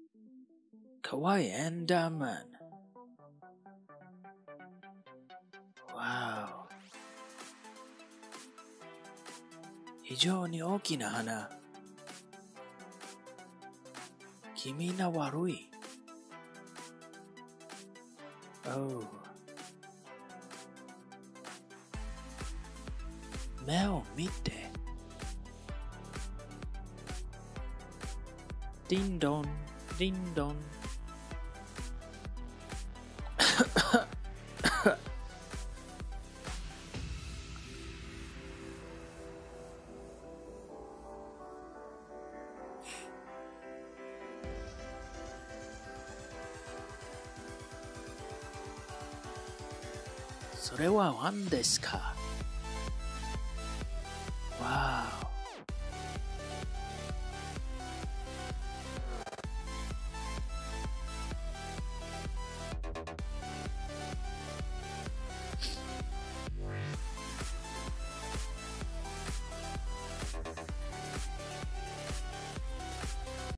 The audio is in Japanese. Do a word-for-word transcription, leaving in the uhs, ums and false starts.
かわいいエンダーマン。わお。非常に大きな花。気味が悪い。おう。目を見て。ディンドン、ディンドン。それは何ですか？